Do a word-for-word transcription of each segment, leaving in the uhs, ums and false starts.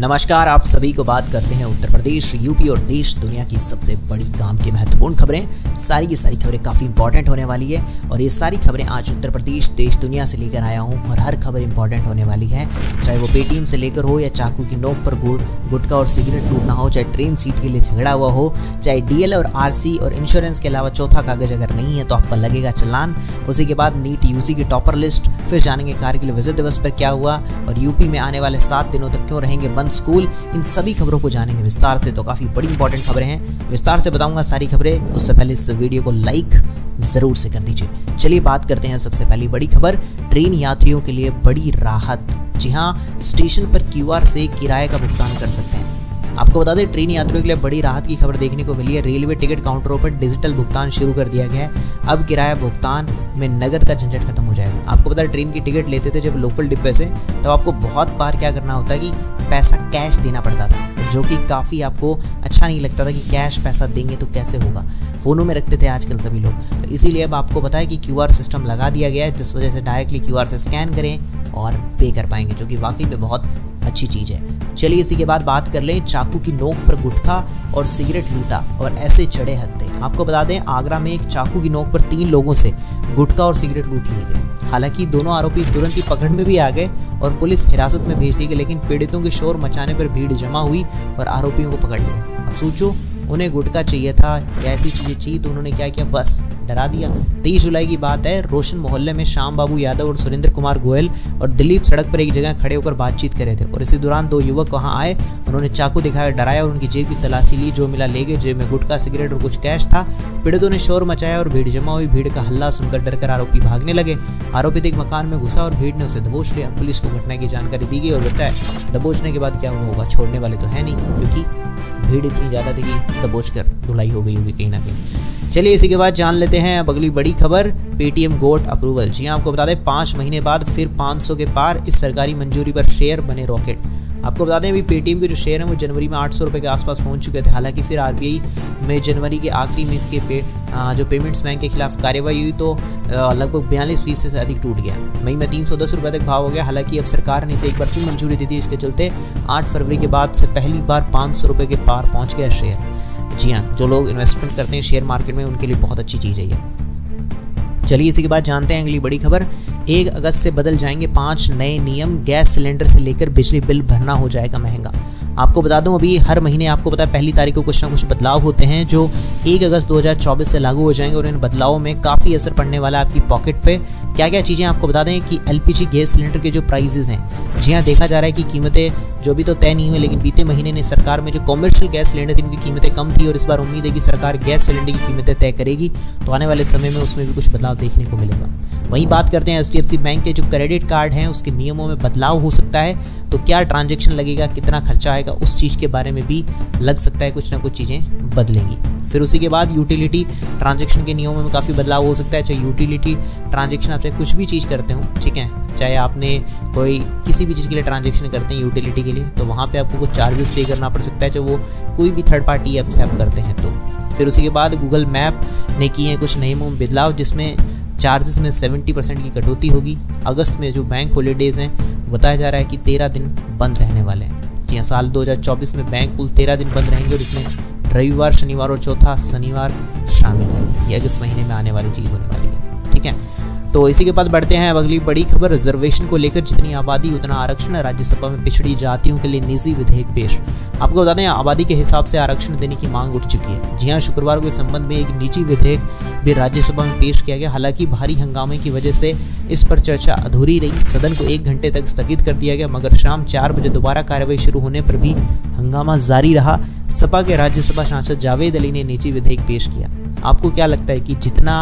नमस्कार, आप सभी को बात करते हैं उत्तर प्रदेश, यूपी और देश दुनिया की सबसे बड़ी काम की महत्वपूर्ण खबरें। सारी की सारी खबरें काफ़ी इंपॉर्टेंट होने वाली है और ये सारी खबरें आज उत्तर प्रदेश देश दुनिया से लेकर आया हूँ और हर खबर इंपॉर्टेंट होने वाली है। चाहे वो पेटीएम से लेकर हो या चाकू की नोक पर गुड़ गुटखा और सिगरेट लूटना हो, चाहे ट्रेन सीट के लिए झगड़ा हुआ हो, चाहे डीएल और आरसी और इंश्योरेंस के अलावा चौथा कागज अगर नहीं है तो आपका लगेगा चालान। उसी के बाद नीट यूजी की टॉपर लिस्ट, फिर जानेंगे कारगिल विजय दिवस पर क्या हुआ और यूपी में आने वाले सात दिनों तक क्यों रहेंगे बंद स्कूल। इन सभी खबरों को जानेंगे विस्तार से, तो काफ़ी बड़ी इंपॉर्टेंट खबरें हैं, विस्तार से बताऊंगा सारी खबरें। उससे पहले इस वीडियो को लाइक ज़रूर से कर दीजिए। चलिए बात करते हैं सबसे पहली बड़ी खबर, ट्रेन यात्रियों के लिए बड़ी राहत। जी हाँ, स्टेशन पर क्यूआर से किराए का भुगतान कर सकते हैं। आपको बता दें, ट्रेन यात्रियों के लिए बड़ी राहत की खबर देखने को मिली है। रेलवे टिकट काउंटरों पर डिजिटल भुगतान शुरू कर दिया गया है। अब किराया भुगतान में नगद का झंझट खत्म हो जाएगा। आपको पता है, ट्रेन की टिकट लेते थे जब लोकल डिब्बे से, तो आपको बहुत बार क्या करना होता है कि पैसा कैश देना पड़ता था, जो कि काफ़ी आपको अच्छा नहीं लगता था कि कैश पैसा देंगे तो कैसे होगा। फ़ोनों में रखते थे आजकल सभी लोग, तो इसीलिए अब आपको पता है कि क्यूआर सिस्टम लगा दिया गया है, जिस वजह से डायरेक्टली क्यूआर से स्कैन करें और पे कर पाएंगे, जो कि वाकई में बहुत अच्छी चीज़ है। चलिए इसी के बाद बात कर लें, चाकू की नोक पर गुटखा और सिगरेट लूटा और ऐसे चढ़े हत्थे। आपको बता दें, आगरा में एक चाकू की नोक पर तीन लोगों से गुटखा और सिगरेट लूट लिए गए। हालांकि दोनों आरोपी तुरंत ही पकड़ में भी आ गए और पुलिस हिरासत में भेज दी गई, लेकिन पीड़ितों के शोर मचाने पर भीड़ जमा हुई और आरोपियों को पकड़ लिया। अब सोचो, उन्हें गुटखा चाहिए था या ऐसी चीज़ें चाहिए, तो उन्होंने क्या किया, बस डरा दिया। तेईस जुलाई की बात है, रोशन मोहल्ले में श्याम बाबू यादव और सुरेंद्र कुमार गोयल और दिलीप सड़क पर एक जगह खड़े होकर बातचीत कर रहे थे और इसी दौरान दो युवक वहां आए। उन्होंने चाकू दिखाया, डराया और उनकी जेब की तलाशी ली। जो मिला ले गए। जेब में गुटखा, सिगरेट और कुछ कैश था। पीड़ितों ने शोर मचाया और भीड़ जमा हुई। भीड़ का हल्ला सुनकर डरकर आरोपी भागने लगे। आरोपी एक मकान में घुसा और भीड़ ने उसे दबोच लिया। पुलिस को घटना की जानकारी दी गई और बताया, दबोचने के बाद क्या हुआ होगा, छोड़ने वाले तो है नहीं, क्योंकि भीड़ इतनी ज़्यादा थी कि दबोच कर धुलाई हो गई होगी कहीं ना कहीं। चलिए इसी के बाद जान लेते हैं अब अगली बड़ी खबर, पेटीएम गोट अप्रूवल। जी हाँ, आपको बता दें, पाँच महीने बाद फिर पाँच सौ के पार, इस सरकारी मंजूरी पर शेयर बने रॉकेट। आपको बता दें, अभी पेटीएम के जो शेयर हैं वो जनवरी में आठ सौ रुपये के आसपास पहुंच चुके थे। हालांकि फिर आरबीआई में जनवरी के आखिरी में इसके पे जो पेमेंट्स बैंक के खिलाफ कार्रवाई हुई तो लगभग बयालीस फीसदी से अधिक टूट गया। मई में तीन सौ दस रुपये तक भाव हो गया। हालांकि अब सरकार ने इसे एक बार फिर मंजूरी दी थी, इसके चलते आठ फरवरी के बाद से पहली बार पाँच सौ रुपये के पार पहुँच गया शेयर। जी हाँ, जो लोग इन्वेस्टमेंट करते हैं शेयर मार्केट में, उनके लिए बहुत अच्छी चीज़ है ये। चलिए इसी के बाद जानते हैं अगली बड़ी खबर, एक अगस्त से बदल जाएंगे पांच नए नियम, गैस सिलेंडर से लेकर बिजली बिल भरना हो जाएगा महंगा। आपको बता दूं, अभी हर महीने आपको पता है पहली तारीख को कुछ ना कुछ बदलाव होते हैं जो एक अगस्त दो हज़ार चौबीस से लागू हो जाएंगे और इन बदलावों में काफ़ी असर पड़ने वाला है आपकी पॉकेट पे। क्या क्या चीज़ें आपको बता दें कि एलपीजी गैस सिलेंडर के जो प्राइसेस हैं, जी हाँ, देखा जा रहा है कि कीमतें जो भी तो तय नहीं हुई, लेकिन बीते महीने ने सरकार में जो कॉमर्शियल गैस सिलेंडर थी उनकी कीमतें कम थी और इस बार उम्मीद है कि सरकार गैस सिलेंडर की कीमतें तय करेगी, तो आने वाले समय में उसमें भी कुछ बदलाव देखने को मिलेगा। वहीं बात करते हैं एचडीएफसी बैंक के जो क्रेडिट कार्ड हैं उसके नियमों में बदलाव हो सकता है, तो क्या ट्रांजैक्शन लगेगा, कितना खर्चा आएगा, उस चीज़ के बारे में भी लग सकता है कुछ ना कुछ चीज़ें बदलेंगी। फिर उसी के बाद यूटिलिटी ट्रांजैक्शन के नियमों में काफ़ी बदलाव हो सकता है। चाहे यूटिलिटी ट्रांजैक्शन आप चाहे कुछ भी चीज़ करते हो, ठीक है, चाहे आपने कोई किसी भी चीज़ के लिए ट्रांजैक्शन करते हैं यूटिलिटी के लिए, तो वहाँ पे आपको कुछ चार्जेस पे करना पड़ सकता है, चाहे वो कोई भी थर्ड पार्टी ऐप से आप करते हैं तो। फिर उसी के बाद गूगल मैप ने किए हैं कुछ नियमों में बदलाव, जिसमें चार्जेस में सत्तर परसेंट की कटौती होगी। अगस्त में जो बैंक हॉलीडेज़ हैं बताया जा रहा है कि तेरह दिन बंद रहने वाले हैं। जी हाँ, साल दो हज़ार चौबीस में बैंक कुल तेरह दिन बंद रहेंगे और इसमें रविवार, शनिवार और चौथा शनिवार शामिल है। ये अगस्त महीने में आने वाली चीज़ होने वाली है, ठीक है। तो इसी के बाद बढ़ते हैं अब अगली बड़ी खबर, रिजर्वेशन को लेकर जितनी आबादी उतना आरक्षण, राज्यसभा में पिछड़ी जातियों के लिए निजी विधेयक पेश। आपको बता दें, आबादी के हिसाब से आरक्षण देने की मांग उठ चुकी है। जी हाँ, शुक्रवार को इस संबंध में एक निजी विधेयक भी राज्यसभा में पेश किया गया। हालांकि भारी हंगामे की वजह से इस पर चर्चा अधूरी रही। सदन को एक घंटे तक स्थगित कर दिया गया, मगर शाम चार बजे दोबारा कार्रवाई शुरू होने पर भी हंगामा जारी रहा। सपा के राज्यसभा सांसद जावेद अली ने निजी विधेयक पेश किया। आपको क्या लगता है कि जितना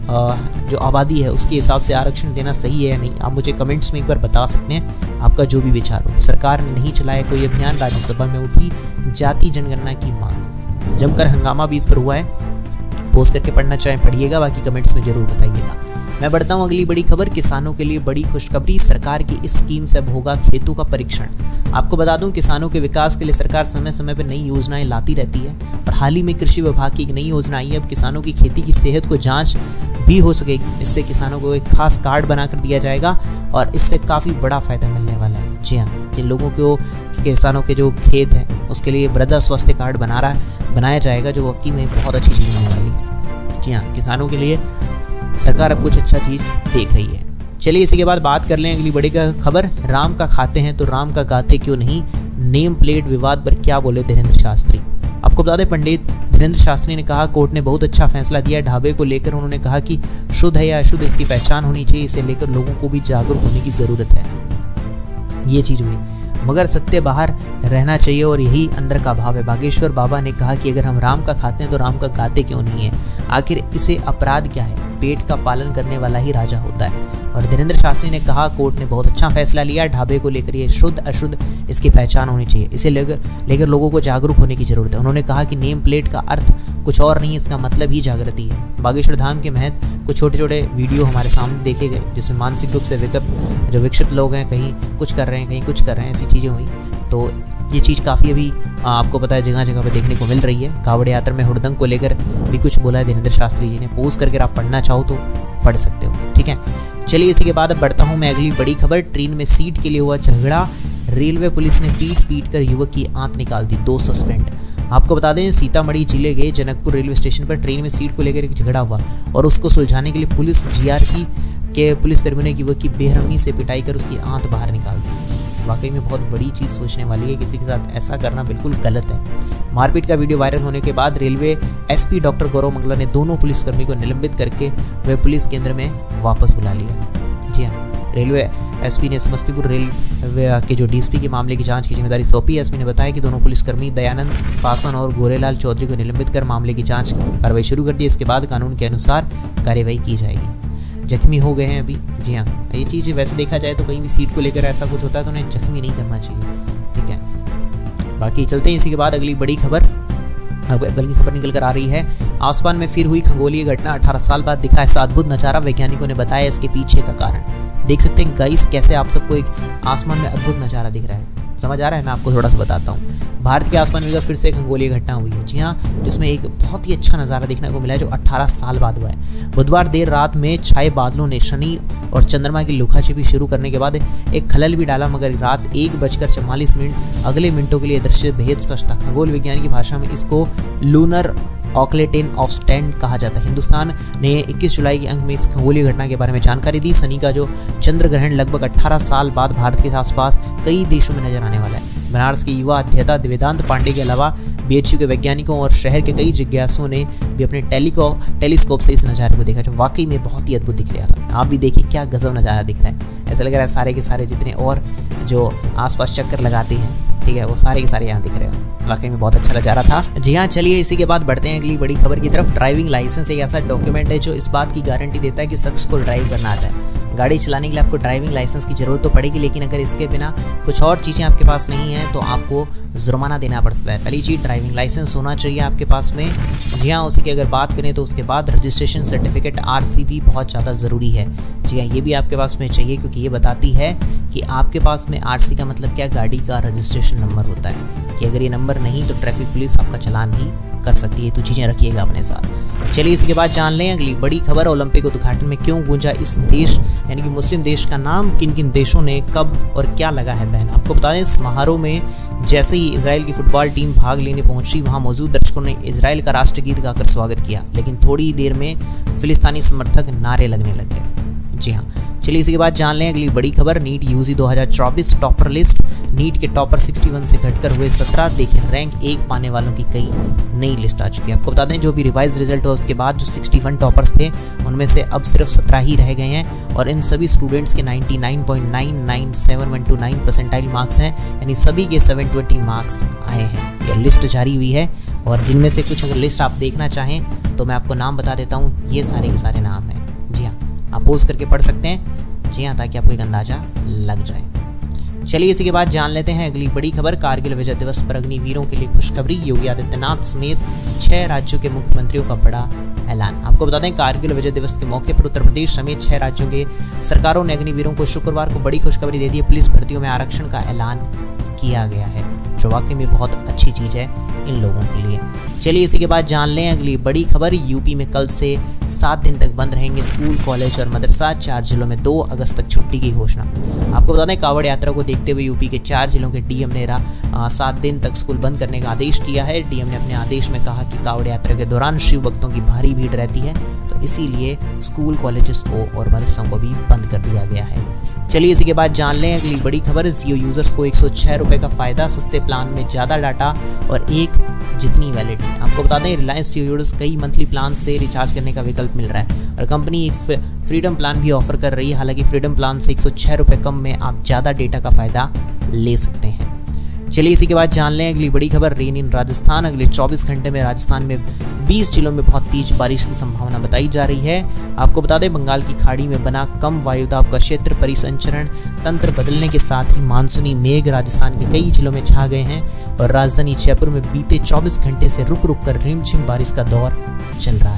जो आबादी है उसके हिसाब से आरक्षण देना सही है या नहीं? आप मुझे कमेंट्स में एक बार बता सकते हैं आपका जो भी विचार हो। सरकार ने नहीं चलाया कोई अभियान, राज्यसभा में उठी जाति जनगणना की मांग। जमकर हंगामा भी इस पर हुआ है, पोस्ट करके पढ़ना चाहें पढ़िएगा, बाकी कमेंट्स में जरूर बताइएगा। मैं बढ़ता हूँ अगली बड़ी खबर, किसानों के लिए बड़ी खुशखबरी, सरकार की इस स्कीम से अब होगा खेतों का परीक्षण। आपको बता दूं, किसानों के विकास के लिए सरकार समय समय पर नई योजनाएं लाती रहती है और हाल ही में कृषि विभाग की एक नई योजना आई है। अब किसानों की खेती की सेहत को जांच भी हो सकेगी। इससे किसानों को एक खास कार्ड बनाकर दिया जाएगा और इससे काफ़ी बड़ा फायदा मिलने वाला है। जी हाँ, जिन लोगों को किसानों के जो खेत हैं उसके लिए मृदा स्वास्थ्य कार्ड बना रहा बनाया जाएगा, जो वाकई में बहुत अच्छी चीज़ होने वाली है। जी हाँ, किसानों के लिए सरकार अब कुछ अच्छा चीज़ देख रही है। चलिए इसी के बाद बात कर लें अगली बड़ी का खबर। राम का खाते हैं तो राम का गाते क्यों नहीं, नेम प्लेट विवाद पर क्या बोले धीरेन्द्र शास्त्री। आपको बता दें, पंडित धीरेन्द्र शास्त्री ने कहा कोर्ट ने बहुत अच्छा फैसला दिया है ढाबे को लेकर। उन्होंने कहा कि शुद्ध है या अशुद्ध इसकी पहचान होनी चाहिए, इसे लेकर लोगों को भी जागरूक होने की ज़रूरत है। ये चीज़ हुई, मगर सत्य बाहर रहना चाहिए और यही अंदर का भाव है। बागेश्वर बाबा ने कहा कि अगर हम राम का खाते हैं तो राम का गाते क्यों नहीं है, आखिर इसे अपराध क्या है, पेट का पालन करने वाला ही राजा होता है। और धीरेन्द्र शास्त्री ने कहा कोर्ट ने बहुत अच्छा फैसला लिया, ढाबे को लेकर ये शुद्ध अशुद्ध इसकी पहचान होनी चाहिए, इसे लेकर लेकर लोगों को जागरूक होने की जरूरत है। उन्होंने कहा कि नेम प्लेट का अर्थ कुछ और नहीं, इसका मतलब ही जागृति है। बागेश्वर धाम के महत्व कुछ छोटे छोटे वीडियो हमारे सामने देखे गए, जिसमें मानसिक रूप से विकल्प जो विक्षिप्त लोग हैं, कहीं कुछ कर रहे हैं कहीं कुछ कर रहे हैं, ऐसी चीज़ें हुई। तो ये चीज़ काफ़ी अभी आपको पता है जगह जगह पे देखने को मिल रही है। कावड़ यात्रा में हुड़दंग को लेकर भी कुछ बोला है धीरेन्द्र शास्त्री जी ने, पोस्ट करके आप पढ़ना चाहो तो पढ़ सकते हो। ठीक है, चलिए इसी के बाद अब बढ़ता हूँ मैं अगली बड़ी खबर। ट्रेन में सीट के लिए हुआ झगड़ा, रेलवे पुलिस ने पीट पीट कर युवक की आंत निकाल दी, दो सस्पेंड। आपको बता दें, सीतामढ़ी जिले के जनकपुर रेलवे स्टेशन पर ट्रेन में सीट को लेकर एक झगड़ा हुआ और उसको सुलझाने के लिए पुलिस जीआरपी के पुलिसकर्मियों ने युवक की बेरहमी से पिटाई कर उसकी आंत बाहर निकाल दी। वाकई में बहुत बड़ी चीज़ सोचने वाली है, किसी के साथ ऐसा करना बिल्कुल गलत है। मारपीट का वीडियो वायरल होने के बाद railway SP doctor Gaurav Mangla ने दोनों पुलिसकर्मी को निलंबित करके वे पुलिस केंद्र में वापस बुला लिया। जी हाँ, रेलवे एसपी ने समस्तीपुर रेलवे के जो डीएसपी के मामले की जांच की जिम्मेदारी सौंपी। एसपी ने बताया कि दोनों पुलिसकर्मी दयानंद पासवान और गोरेलाल चौधरी को निलंबित कर मामले की जांच कार्रवाई शुरू कर दी। इसके बाद कानून के अनुसार कार्यवाही की जाएगी। जख्मी हो गए हैं अभी। जी हाँ, ये चीज़ वैसे देखा जाए तो कहीं भी सीट को लेकर ऐसा कुछ होता है तो उन्हें जख्मी नहीं करना चाहिए। ठीक है, बाकी चलते हैं इसी के बाद अगली बड़ी खबर। अब अगली खबर निकल कर आ रही है, आसमान में फिर हुई खगोलीय घटना, अठारह साल बाद दिखा ऐसा अद्भुत नज़ारा, वैज्ञानिकों ने बताया इसके पीछे का कारण। देख सकते हैं गाइस कैसे आप सबको एक आसमान में अद्भुत नज़ारा दिख रहा है, समझ आ रहा है। मैं आपको थोड़ा सा बताता हूँ। भारत के आसमान में फिर से खगोलीय घटना हुई है। जी हाँ, जिसमें एक बहुत ही अच्छा नज़ारा देखने को मिला है जो अठारह साल बाद हुआ है। बुधवार देर रात में छाए बादलों ने शनि और चंद्रमा की लुकाछिपी शुरू करने के बाद एक खलल भी डाला, मगर रात एक बजकर चौवालीस मिनट अगले मिनटों के लिए दृश्य बेहद स्पष्ट था। खगोल विज्ञान की भाषा में इसको लूनर ऑकलेटेन ऑफ स्टैंड कहा जाता है। हिंदुस्तान ने इक्कीस जुलाई के अंक में इस खगोलीय घटना के बारे में जानकारी दी। शनि का जो चंद्र ग्रहण लगभग अठारह साल बाद भारत के आसपास कई देशों में नजर आने वाला है। बनारस के युवा अध्येता वेदांत पांडे के अलावा बीएचयू के वैज्ञानिकों और शहर के कई जिज्ञासुओं ने भी अपने टेलीको टेलीस्कोप से इस नज़ारे को देखा, जो वाकई में बहुत ही अद्भुत दिख रहा था। आप भी देखिए क्या गजब नज़ारा दिख रहा है। ऐसा लग रहा है सारे के सारे जितने और जो आसपास चक्कर लगाते हैं, ठीक है, वो सारे के सारे यहाँ दिख रहे हैं। वाकई में बहुत अच्छा नज़ारा था। जी हाँ, चलिए इसी के बाद बढ़ते हैं अगली बड़ी खबर की तरफ। ड्राइविंग लाइसेंस एक ऐसा डॉक्यूमेंट है जो इस बात की गारंटी देता है कि शख्स को ड्राइव करना आता है। गाड़ी चलाने के लिए आपको ड्राइविंग लाइसेंस की ज़रूरत तो पड़ेगी, लेकिन अगर इसके बिना कुछ और चीज़ें आपके पास नहीं है तो आपको जुर्माना देना पड़ सकता है। पहली चीज़ ड्राइविंग लाइसेंस होना चाहिए आपके पास में। जी हाँ, उसी की अगर बात करें तो उसके बाद रजिस्ट्रेशन सर्टिफिकेट आरसी भी बहुत ज़्यादा ज़रूरी है। जी हाँ, ये भी आपके पास में चाहिए, क्योंकि ये बताती है कि आपके पास में आरसी का मतलब क्या, गाड़ी का रजिस्ट्रेशन नंबर होता है, कि अगर ये नंबर नहीं तो ट्रैफिक पुलिस आपका चालान भी कर सकती है। तो चीज़ें रखिएगा अपने साथ। चलिए इसके बाद जान लें अगली बड़ी खबर। ओलंपिक उद्घाटन में क्यों गूंजा इस देश यानी कि मुस्लिम देश का नाम, किन किन देशों ने कब और क्या लगा है बैन। आपको बता दें, इस समारोह में जैसे ही इजराइल की फुटबॉल टीम भाग लेने पहुंची, वहां मौजूद दर्शकों ने इजराइल का राष्ट्रगीत गाकर स्वागत किया, लेकिन थोड़ी ही देर में फिलिस्तीनी समर्थक नारे लगने लग गए। जी हाँ, चलिए इसी के बाद जान लें अगली बड़ी खबर। नीट यूजी दो हज़ार चौबीस टॉपर लिस्ट। नीट के टॉपर इकसठ से घटकर हुए सत्रह। देखें रैंक एक पाने वालों की कई नई लिस्ट आ चुकी है। आपको बता दें, जो भी रिवाइज रिजल्ट हुआ उसके बाद जो इकसठ टॉपर्स थे उनमें से अब सिर्फ सत्रह ही रह गए हैं, और इन सभी स्टूडेंट्स के निन्यानवे point nine nine seven one two nine percentile marks हैं, यानी सभी के सात सौ बीस मार्क्स आए हैं। यह लिस्ट जारी हुई है, और जिनमें से कुछ अगर लिस्ट आप देखना चाहें तो मैं आपको नाम बता देता हूँ। ये सारे के सारे नाम हैं। जी हाँ, आप पोज करके पढ़ सकते हैं। जी हाँ, ताकि आपको एक अंदाजा लग जाए। चलिए इसी के बाद जान लेते हैं अगली बड़ी खबर। कारगिल विजय दिवस पर अग्निवीरों के लिए खुशखबरी। योगी आदित्यनाथ समेत छह राज्यों के मुख्यमंत्रियों का बड़ा ऐलान। आपको बता दें, कारगिल विजय दिवस के मौके पर उत्तर प्रदेश समेत छह राज्यों के सरकारों ने अग्निवीरों को शुक्रवार को बड़ी खुशखबरी दे दी है। पुलिस भर्तियों में आरक्षण का ऐलान किया गया है। जो वाकई में बहुत अच्छी चीज़ है इन लोगों के लिए। चलिए इसी के बाद जान लें अगली बड़ी खबर। यूपी में कल से सात दिन तक बंद रहेंगे स्कूल, कॉलेज और मदरसा। चार जिलों में दो अगस्त तक छुट्टी की घोषणा। आपको बता दें कावड़ यात्रा को देखते हुए यूपी के चार जिलों के डीएम ने सात दिन तक स्कूल बंद करने का आदेश दिया है। डीएम ने अपने आदेश में कहा कि कावड़ यात्रा के दौरान शिव भक्तों की भारी भीड़ रहती है, तो इसीलिए स्कूल, कॉलेजेस को और मदरसों को भी बंद कर दिया गया है। चलिए इसी के बाद जान लें अगली बड़ी खबर। जियो यूजर्स को एक सौ छह रुपये का फ़ायदा, सस्ते प्लान में ज़्यादा डाटा और एक जितनी वैलिडिटी। आपको बता दें रिलायंस जियो यूजर्स कई मंथली प्लान से रिचार्ज करने का विकल्प मिल रहा है और कंपनी एक फ्रीडम प्लान भी ऑफर कर रही है। हालांकि फ्रीडम प्लान से एक सौ छह रुपये कम में आप ज़्यादा डेटा का फ़ायदा ले सकते हैं। चलिए इसी के बाद जान लें अगली बड़ी खबर। रेन इन राजस्थान, अगले चौबीस घंटे में राजस्थान में बीस जिलों में बहुत तेज बारिश की संभावना बताई जा रही है। आपको बता दें बंगाल की खाड़ी में बना कम वायुदाब का क्षेत्र परिसंचरण तंत्र बदलने के साथ ही मानसूनी मेघ राजस्थान के कई जिलों में छा गए हैं और राजधानी जयपुर में बीते चौबीस घंटे से रुक रुक कर रिमझिम बारिश का दौर चल रहा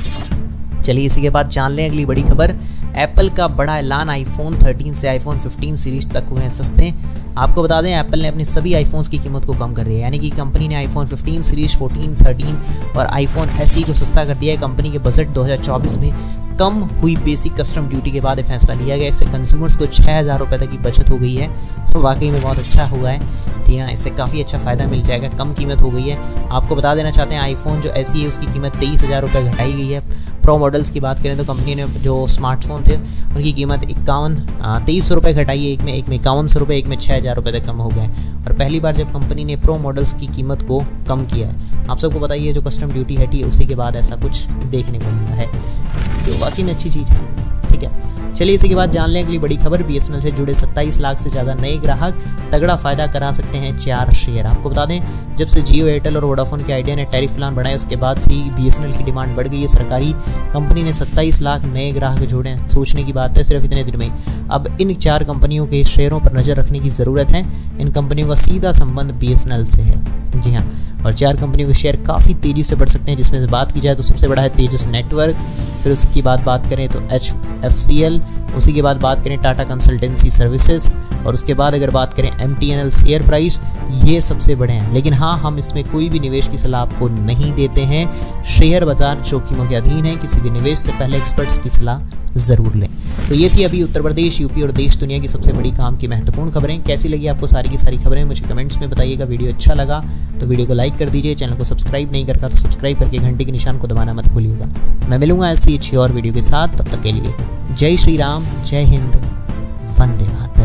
है। चलिए इसी के बाद जान लें अगली बड़ी खबर। एप्पल का बड़ा ऐलान, आईफोन तेरह से आईफोन पंद्रह सीरीज तक हुए हैं सस्ते। आपको बता दें एप्पल ने अपने सभी आईफोन्स की कीमत को कम कर दिया है, यानी कि कंपनी ने आईफोन पंद्रह सीरीज, चौदह, तेरह और आईफोन एसई को सस्ता कर दिया है। कंपनी के बजट दो हज़ार चौबीस में कम हुई बेसिक कस्टम ड्यूटी के बाद फैसला लिया गया। इससे कंज्यूमर्स को छः हज़ार रुपये तक की बचत हो गई है, वाकई में बहुत अच्छा हुआ है। जी हाँ, इससे काफ़ी अच्छा फ़ायदा मिल जाएगा, कम कीमत हो गई है। आपको बता देना चाहते हैं आईफोन जो एसई है उसकी कीमत तेईस हज़ार रुपये घटाई गई है। प्रो मॉडल्स की बात करें तो कंपनी ने जो स्मार्टफोन थे उनकी कीमत इक्यावन तेईस सौ रुपये घटाई है, एक में एक में इक्यावन सौ रुपये, एक में छः हज़ार रुपये तक कम हो गए। और पहली बार जब कंपनी ने प्रो मॉडल्स की कीमत को कम किया है। आप सबको बताइए जो कस्टम ड्यूटी हटी है उसी के बाद ऐसा कुछ देखने को मिला है, तो वाकई में अच्छी चीज़ है। ठीक है, चलिए इसी के बाद जान लें अगली बड़ी खबर। बीएसएनएल से जुड़े सत्ताईस लाख से ज़्यादा नए ग्राहक तगड़ा फायदा करा सकते हैं चार शेयर। आपको बता दें जब से जियो, एयरटेल और वोडाफोन के आइडिया ने टैरिफ प्लान बढ़ाए उसके बाद से ही बीएसएनएल की डिमांड बढ़ गई है। सरकारी कंपनी ने सत्ताईस लाख नए ग्राहक जोड़े हैं, सोचने की बात है सिर्फ इतने दिन में। अब इन चार कंपनियों के शेयरों पर नज़र रखने की ज़रूरत है। इन कंपनियों का सीधा संबंध बीएसएनएल से है। जी हाँ, और चार कंपनियों के शेयर काफ़ी तेज़ी से बढ़ सकते हैं, जिसमें से बात की जाए तो सबसे बड़ा है तेजस नेटवर्क, फिर उसकी बाद बात करें तो एच एफ सी एल, उसी के बाद बात करें टाटा कंसल्टेंसी सर्विसेज और उसके बाद अगर बात करें M T N L share price, ये सबसे बड़े हैं। लेकिन हाँ, हम इसमें कोई भी निवेश की सलाह आपको नहीं देते हैं। शेयर बाजार जोखिमों के अधीन है, किसी भी निवेश से पहले एक्सपर्ट्स की सलाह ज़रूर लें। तो ये थी अभी उत्तर प्रदेश, यूपी और देश दुनिया की सबसे बड़ी काम की महत्वपूर्ण खबरें। कैसी लगी आपको सारी की सारी खबरें मुझे कमेंट्स में बताइएगा। वीडियो अच्छा लगा तो वीडियो को लाइक कर दीजिए, चैनल को सब्सक्राइब नहीं करता तो सब्सक्राइब करके घंटे के निशान को दबाना मत भूलिएगा। मैं मिलूंगा ऐसी अच्छी और वीडियो के साथ, तब तक के लिए जय श्री राम, जय हिंद, वंदे मातरम।